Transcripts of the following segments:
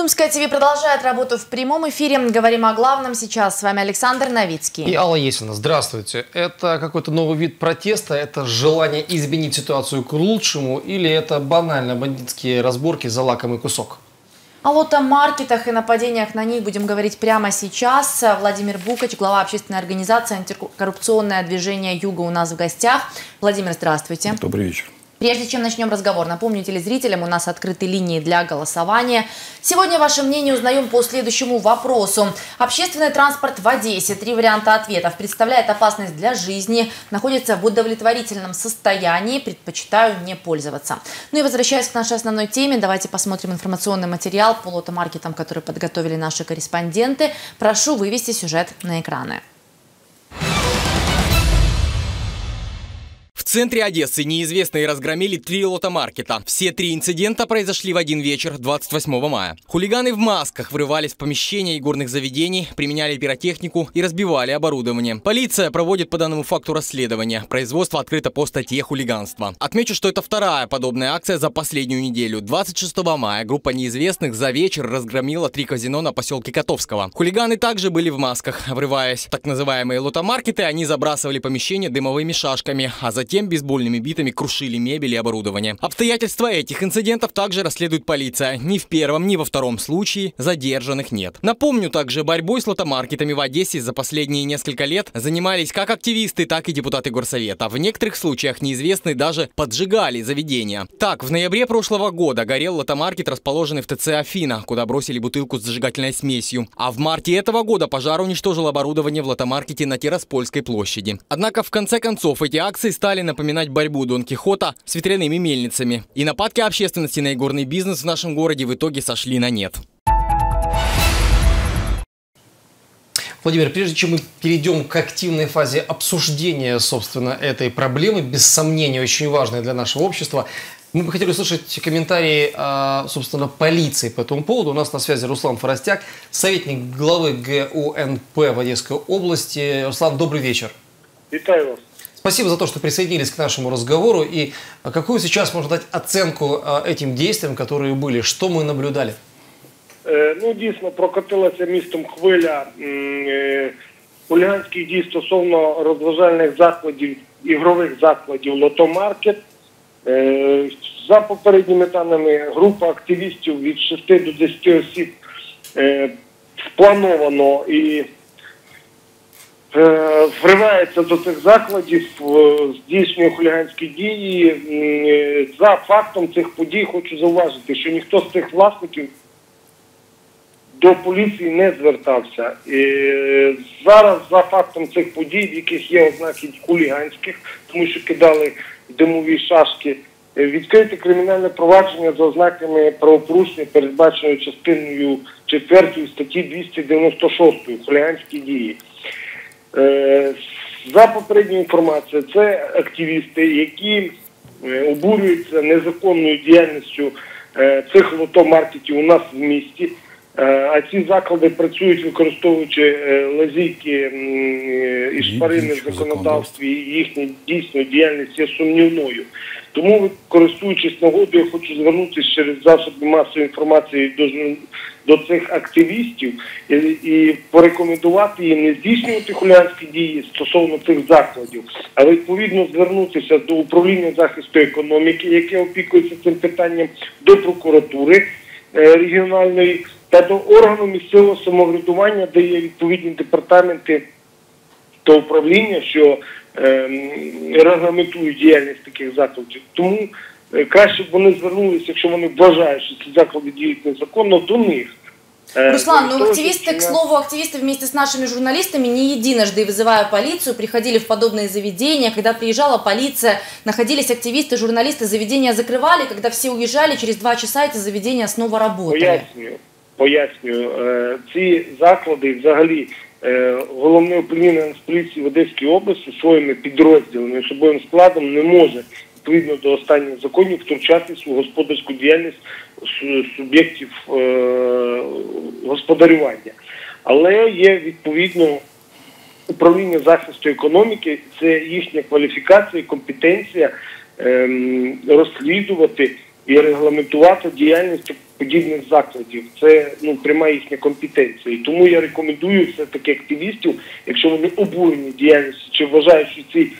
Думское ТВ продолжает работу в прямом эфире. Говорим о главном сейчас. С вами Александр Новицкий. И Алла Есина. Здравствуйте. Это какой-то новый вид протеста? Это желание изменить ситуацию к лучшему? Или это банально бандитские разборки за лакомый кусок? О лото-маркетах и нападениях на них будем говорить прямо сейчас. Владимир Букач, глава общественной организации «Антикоррупционное движение Юга» у нас в гостях. Владимир, здравствуйте. Добрый вечер. Прежде чем начнем разговор, напомню телезрителям, у нас открыты линии для голосования. Сегодня ваше мнение узнаем по следующему вопросу. Общественный транспорт в Одессе. 3 варианта ответов. Представляет опасность для жизни. Находится в удовлетворительном состоянии. Предпочитаю не пользоваться. Ну и возвращаясь к нашей основной теме, давайте посмотрим информационный материал по лото-маркетам, который подготовили наши корреспонденты. Прошу вывести сюжет на экраны. В центре Одессы неизвестные разгромили 3 лото-маркета. Все 3 инцидента произошли в один вечер 28 мая. Хулиганы в масках врывались в помещения игорных заведений, применяли пиротехнику и разбивали оборудование. Полиция проводит по данному факту расследование. Производство открыто по статье «Хулиганство». Отмечу, что это вторая подобная акция за последнюю неделю. 26 мая группа неизвестных за вечер разгромила 3 казино на поселке Котовского. Хулиганы также были в масках. Врываясь в так называемые лото-маркеты, они забрасывали помещения дымовыми шашками, а затем бейсбольными битами крушили мебель и оборудование. Обстоятельства этих инцидентов также расследует полиция. Ни в первом, ни во втором случае задержанных нет. Напомню, также борьбой с лото-маркетами в Одессе за последние несколько лет занимались как активисты, так и депутаты горсовета. В некоторых случаях неизвестные даже поджигали заведения. Так, в ноябре прошлого года горел лото-маркет, расположенный в ТЦ «Афина», куда бросили бутылку с зажигательной смесью. А в марте этого года пожар уничтожил оборудование в лото-маркете на Тираспольской площади. Однако, в конце концов, эти акции стали напоминать борьбу Дон Кихота с ветряными мельницами. И нападки общественности на игорный бизнес в нашем городе в итоге сошли на нет. Владимир, прежде чем мы перейдем к активной фазе обсуждения, собственно, этой проблемы, без сомнения очень важной для нашего общества, мы бы хотели услышать комментарии, собственно, полиции по этому поводу. У нас на связи Руслан Форостяк, советник главы ГУНП в Одесской области. Руслан, добрый вечер. Витаю вас. Спасибо за то, что присоединились к нашему разговору. И какую сейчас можно дать оценку этим действиям, которые были? Что мы наблюдали? Ну, дійсно, прокотилася містом хвиля хуліганських дій стосовно розважальних закладів, ігрових закладів «Лото-маркет». За попередніми даними, група активістів від 6 до 10 осіб сплановано і вривається до цих закладів, здійснює хуліганські дії. За фактом цих подій хочу зауважити, що ніхто з цих власників до поліції не звертався. Зараз за фактом цих подій, в яких є ознаки хуліганських, тому що кидали димові шашки, відкрите кримінальне провадження за ознаками правопорушення, передбаченої частиною 4 статті 296 «Хуліганські дії». За попередньою інформацією, це активісти, які обурюються незаконною діяльністю цих лото-маркетів у нас в місті, а ці заклади працюють, використовуючи лазійки і шпарини в законодавстві, і їхня дійсно діяльність є сумнівною. Тому, користуючись нагодою, хочу звернутися через засоби масової інформації до цих активістів і порекомендувати їм не здійснювати хуліганські дії стосовно цих закладів, а відповідно звернутися до управління захисту економіки, яке опікується цим питанням, до прокуратури регіональної та до органу місцевого самоврядування, де є відповідні департаменти та управління, що регламентують діяльність таких закладів. Тому краще б вони звернулися, якщо вони вважають, що ці заклади діють незаконно, до них. Руслан, ну активисты, к слову, активисты вместе с нашими журналистами не единожды, вызывая полицию, приходили в подобные заведения. Когда приезжала полиция, находились активисты, журналисты, заведения закрывали. Когда все уезжали, через 2 часа эти заведения снова работали. Пояснюю. Ці заклади, взагалі, головне управління Нацполіції в Одеській області своїми підрозділами, особовим складом не може, відповідно до останніх законів, втручатись у господарську діяльність суб'єктів господарювання. Але є, відповідно, управління захисту економіки, це їхня кваліфікація і компетенція розслідувати і регламентувати діяльність подібних закладів. Це пряма їхня компетенція. І тому я рекомендую все-таки активістів, якщо вони обурені діяльністю, чи вважають, що ці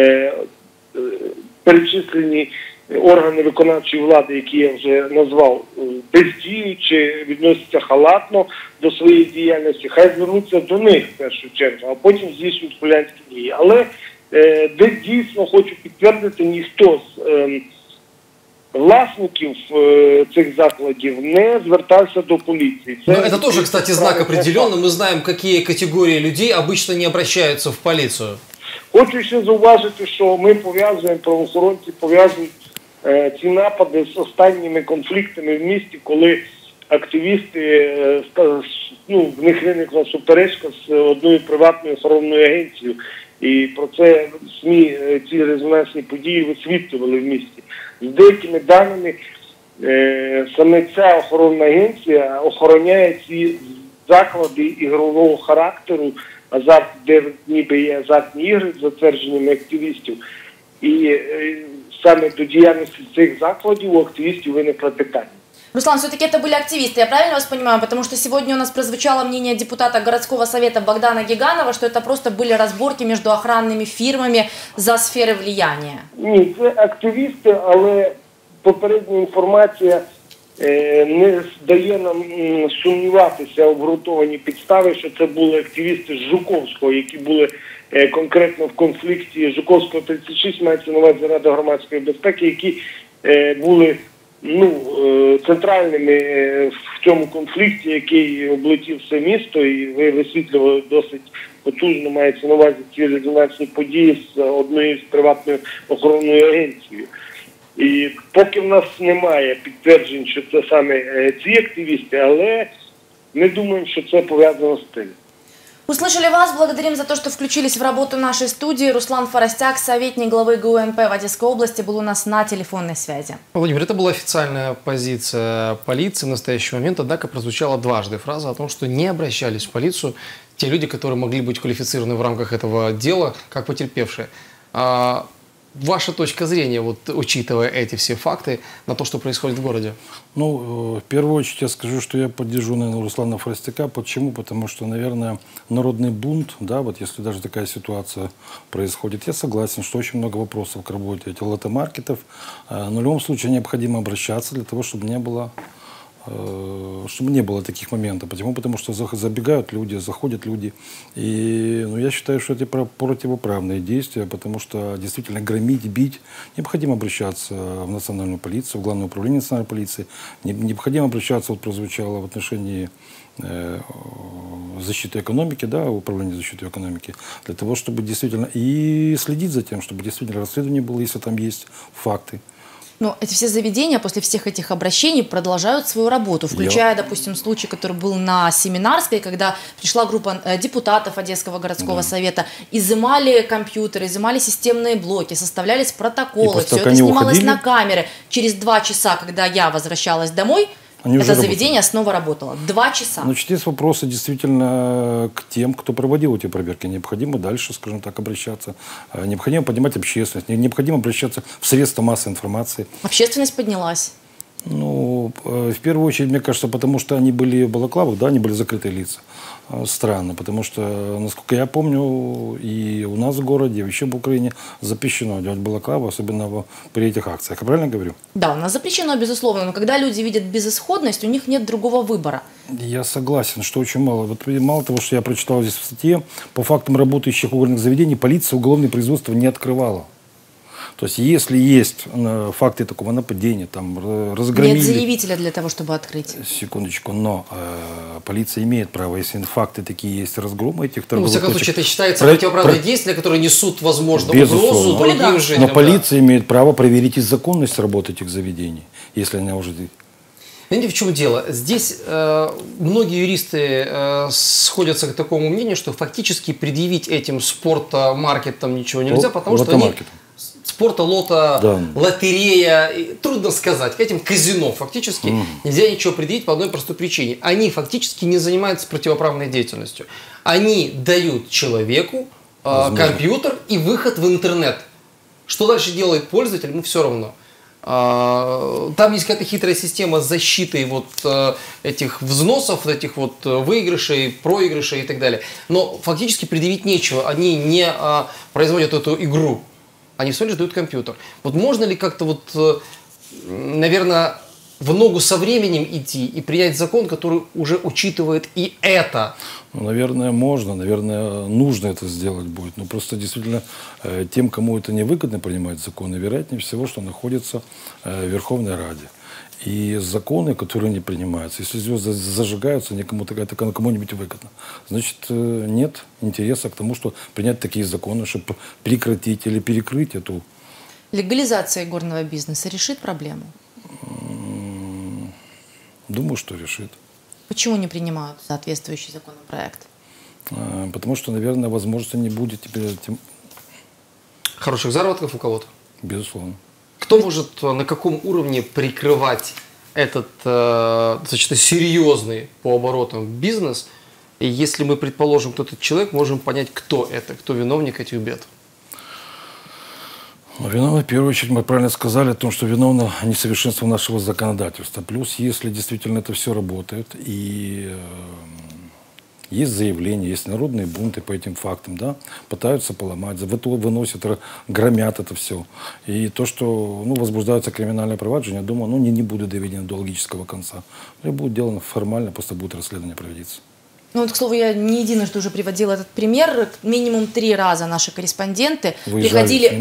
перечислені органи виконавчої влади, які я вже назвав, бездіють чи відносяться халатно до своєї діяльності, хай звернуться до них в першу чергу, а потім здійснюють хуліганські дії. Але де дійсно хочу підтвердити, ніхто з власників цих закладів не звертався до поліції. Но это тоже, кстати, знак определенный. Мы знаем, какие категории людей обычно не обращаются в полицию. Хочу ще зауважити, що ми пов'язуємо, правоохоронці пов'язують ці напади з останніми конфліктами в місті, коли активісти, в них виникла суперечка з одною приватною охоронною агенцією. І про це СМІ ці резонансні події висвітлювали в місті. З деякими даними саме ця охоронна агенція охороняє ці заклади ігрового характеру, де ніби є азартні ігри з затвердженнями активістів. І саме до діяльності цих закладів у активістів виникло питання. Руслан, все-таки это были активисты, я правильно вас понимаю? Потому что сегодня у нас прозвучало мнение депутата городского совета Богдана Гиганова, что это просто были разборки между охранными фирмами за сферы влияния. Ні, це активісти, але попередня інформація не дає нам сумніватися обґрунтовані підстави, що це були активісти з Жуковського, які були конкретно в конфлікті Жуковського 36, мається на увазі Рада громадської безпеки, які були центральними в цьому конфлікті, який облетів все місто, і ви висвітлювали досить потужно, мається на увазі ці резонансні події з однією з приватною охоронною агенцією. І поки в нас немає підтверджень, що це саме ці активісти, але ми думаємо, що це пов'язано з тим. Услышали вас, благодарим за то, что включились в работу нашей студии. Руслан Форостяк, советник главы ГУНП в Одесской области, был у нас на телефонной связи. Владимир, это была официальная позиция полиции в настоящий момент, однако прозвучала дважды фраза о том, что не обращались в полицию те люди, которые могли быть квалифицированы в рамках этого дела как потерпевшие. Ваша точка зрения, вот, учитывая эти все факты, на то, что происходит в городе? В первую очередь я скажу, что я поддержу, наверное, Руслана Форостяка. Почему? Потому что, наверное, народный бунт, да, вот если даже такая ситуация происходит, я согласен, что очень много вопросов к работе этих лотомаркетов. Но в любом случае необходимо обращаться для того, чтобы не было таких моментов. Почему? Потому что забегают люди, заходят люди. И я считаю, что это противоправные действия, потому что действительно громить, бить. Необходимо обращаться в национальную полицию, в Главное управление национальной полиции. Необходимо обращаться, вот прозвучало в отношении защиты экономики, да, управления защиты экономики, для того, чтобы действительно и следить за тем, чтобы действительно расследование было, если там есть факты. Но эти все заведения после всех этих обращений продолжают свою работу, включая, допустим, случай, который был на Семинарской, когда пришла группа депутатов Одесского городского совета, изымали компьютеры, изымали системные блоки, составлялись протоколы, все это снималось на камеры. Через 2 часа, когда я возвращалась домой, это заведение снова работало. 2 часа. Значит, есть вопросы действительно к тем, кто проводил эти проверки. Необходимо дальше, скажем так, обращаться. Необходимо поднимать общественность. Необходимо обращаться в средства массовой информации. Общественность поднялась. В первую очередь, мне кажется, потому что они были в балаклавах, да, они были закрытые лица. Странно, потому что, насколько я помню, и у нас в городе, и вообще в Украине запрещено делать балаклаву, особенно при этих акциях. Я правильно говорю? Да, у нас запрещено, безусловно, но когда люди видят безысходность, у них нет другого выбора. Я согласен, что очень мало. Вот мало того, что я прочитал здесь в статье, по фактам работающих уголовных заведений полиция уголовное производство не открывала. То есть, если есть факты такого нападения, там, разгромили... Нет заявителя для того, чтобы открыть. Секундочку, но полиция имеет право, если факты такие есть, разгрома этих торговых точек. Во всяком случае, это считается противоправные действия, которые несут, возможно, угрозу другим жителям. Но полиция имеет право проверить и законность работы этих заведений, если она уже... Знаете, в чем дело? Здесь многие юристы сходятся к такому мнению, что фактически предъявить этим спортомаркетам ничего нельзя, потому что они... Спорта, лото, лотерея, трудно сказать, к этим казино фактически нельзя ничего предъявить по одной простой причине. Они фактически не занимаются противоправной деятельностью. Они дают человеку компьютер и выход в интернет. Что дальше делает пользователь, ему все равно. Там есть какая-то хитрая система защиты вот этих взносов, вот этих вот выигрышей, проигрышей и так далее. Но фактически предъявить нечего. Они не производят эту игру. Они всего лишь дают компьютер. Вот можно ли как-то вот, наверное, в ногу со временем идти и принять закон, который уже учитывает и это? Ну, наверное, можно, наверное, нужно это сделать будет. Но просто действительно тем, кому это невыгодно принимать законы, вероятнее всего, что находится в Верховной Раде. И законы, которые не принимаются, если звезды зажигаются, это кому-нибудь выгодно. Значит, нет интереса к тому, что принять такие законы, чтобы прекратить или перекрыть эту... Легализация горного бизнеса решит проблему? Думаю, что решит. Почему не принимают соответствующий законопроект? Потому что, наверное, возможности не будет теперь... Хороших заработков у кого-то? Безусловно. Кто может на каком уровне прикрывать этот достаточно серьезный по оборотам бизнес? И если мы предположим, кто этот человек, можем понять, кто это, кто виновник этих бед? Виновно, в первую очередь, мы правильно сказали о том, что виновно несовершенство нашего законодательства. Плюс, если действительно это все работает, и есть заявления, есть народные бунты по этим фактам, да, пытаются поломать, выносят, громят это все. И то, что возбуждаются криминальные проваджения, я думаю, не будет доведено до логического конца. И будет делано формально, просто будет расследование проводиться. Ну вот, к слову, я не единожды уже приводила этот пример. Минимум 3 раза наши корреспонденты приходили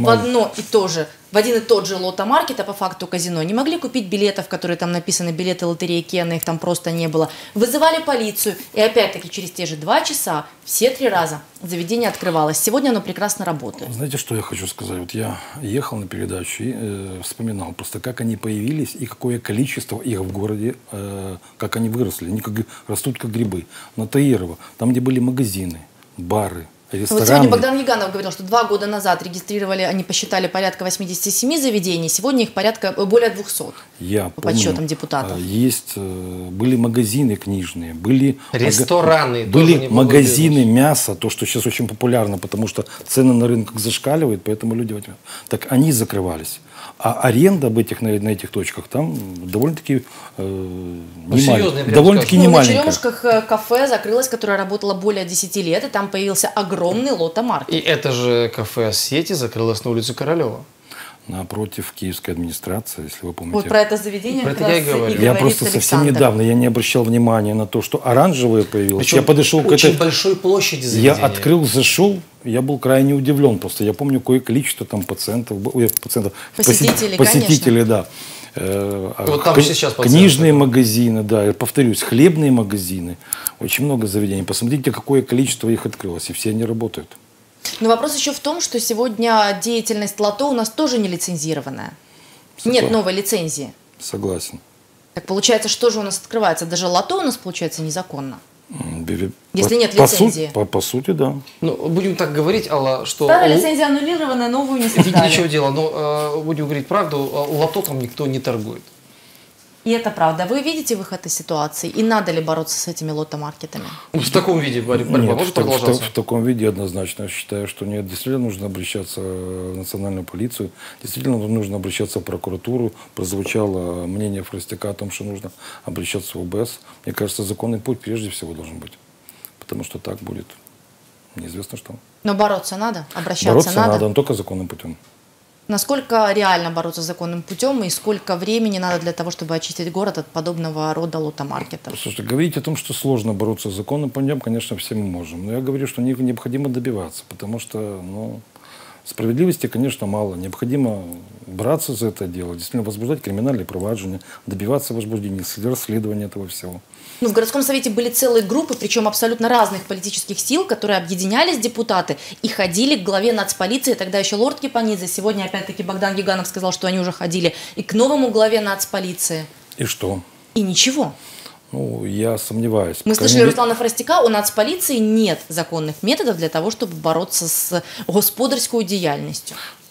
в один и тот же лото-маркет, а по факту казино. Не могли купить билетов, которые там написаны, билеты лотереи Кена, их там просто не было. Вызывали полицию, и опять-таки через те же 2 часа, все 3 раза заведение открывалось. Сегодня оно прекрасно работает. Знаете, что я хочу сказать? Вот я ехал на передачу и вспоминал просто, как они появились и какое количество их в городе, как они выросли. Они растут как грибы. На Таирова, там, где были магазины, бары, рестораны. Вот сегодня Богдан Юганов говорил, что 2 года назад регистрировали, они посчитали порядка 87 заведений, сегодня их более 200 по подсчетам депутатов. Были магазины книжные, были рестораны, были магазины мяса, то, что сейчас очень популярно, потому что цены на рынках зашкаливают, поэтому люди... Так они закрывались. А аренда на этих точках там довольно-таки немаленькая. На Черемушках кафе закрылось, которое работало более 10 лет, и там появился огромный лото-маркет. И это же кафе «Сети» закрылось на улице Королева. Напротив киевской администрации, если вы помните. Вот про это заведение про это я и говорю. Я просто совсем недавно, я не обращал внимания на то, что оранжевое появилось. Причем я подошел к очень большой площади заведения. Я открыл, зашел, я был крайне удивлен. Просто я помню, какое количество там посетителей, да. Вот там сейчас книжные магазины, да, я повторюсь, хлебные магазины. Очень много заведений. Посмотрите, какое количество их открылось, и все они работают. Но вопрос еще в том, что сегодня деятельность лото у нас тоже не лицензированная. Нет новой лицензии. Согласен. Так получается, что же у нас открывается? Даже лото у нас получается незаконно. Если нет лицензии. По сути, да. Ну, будем так говорить, Алла, что... Старая лицензия аннулирована, новую не создали. Видите, ничего дела, но будем говорить правду, лото там никто не торгует. И это правда. Вы видите выход из ситуации? И надо ли бороться с этими лото-маркетами? В таком виде борьба может продолжаться? В таком виде однозначно. Я считаю, что нет. Действительно нужно обращаться в национальную полицию. Действительно нужно обращаться в прокуратуру. Прозвучало мнение Фростяка о том, что нужно обращаться в ОБС. Мне кажется, законный путь прежде всего должен быть. Потому что так будет неизвестно что. Но бороться надо? Обращаться надо? Но только законным путем. Насколько реально бороться законным путем и сколько времени надо для того, чтобы очистить город от подобного рода лото-маркетов? Слушайте, говорить о том, что сложно бороться с законным путем, конечно, все мы можем. Но я говорю, что необходимо добиваться, потому что справедливости, конечно, мало. Необходимо браться за это дело, действительно возбуждать криминальные проваджения, добиваться возбуждения, расследования этого всего. В городском совете были целые группы, причем абсолютно разных политических сил, которые объединялись депутаты и ходили к главе нацполиции, тогда еще лорд Кипанидзе. Сегодня опять-таки Богдан Юганов сказал, что они уже ходили и к новому главе нацполиции. И что? И ничего. Я сомневаюсь. Мы слышали Руслана Фростяка, у нацполиции нет законных методов для того, чтобы бороться с господарской деятельностью.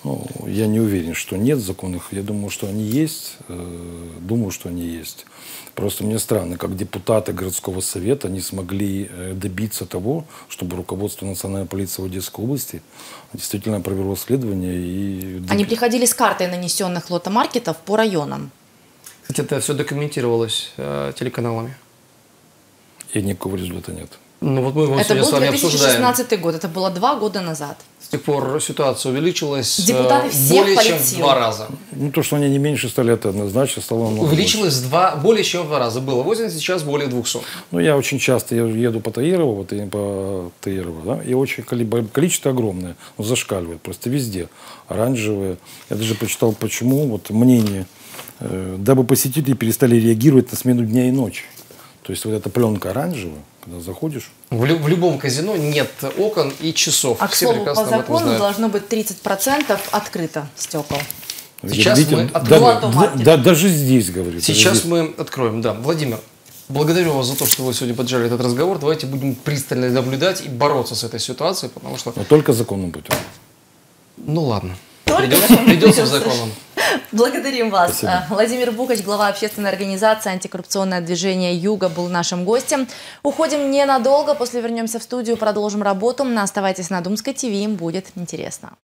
Ну, я не уверен, что нет законных. Я думаю, что они есть. Думаю, что они есть. Просто мне странно, как депутаты городского совета не смогли добиться того, чтобы руководство национальной полиции в Одесской области действительно провело расследование. И... Они приходили с картой нанесенных лотомаркетов по районам. Это все документировалось телеканалами. И никакого результата нет. Ну, вот мы его Это сегодня был с вами обсуждаем. 2016 год, это было 2 года назад. С тех пор ситуация увеличилась Депутаты всех более чем в политсил. 2 раза. Ну, то, что они не меньше стали, это однозначно стало намного Увеличилось более чем в 2 раза. Было 80, сейчас более 200. Ну, я очень часто еду по Таирову, да, и очень количество огромное, зашкаливает просто везде. Оранжевые. Я даже прочитал, почему, вот мнение, дабы посетители перестали реагировать на смену дня и ночи. То есть вот эта пленка оранжевая, когда заходишь. В любом казино нет окон и часов. А, к Все слову, по прекрасно об этом закону знают. должно быть 30% открыто стекол. Сейчас Видите, мы да, откроем. да, даже здесь, говорит. Сейчас мы откроем, да. Владимир, благодарю вас за то, что вы сегодня поджали этот разговор. Давайте будем пристально наблюдать и бороться с этой ситуацией, потому что... Но только законным путем. Ну ладно. Только Придется законом. Благодарим вас. Спасибо. Владимир Букач, глава общественной организации «Антикоррупционное движение Юга», был нашим гостем. Уходим ненадолго, после вернемся в студию, продолжим работу. Оставайтесь на Думской ТВ, им будет интересно.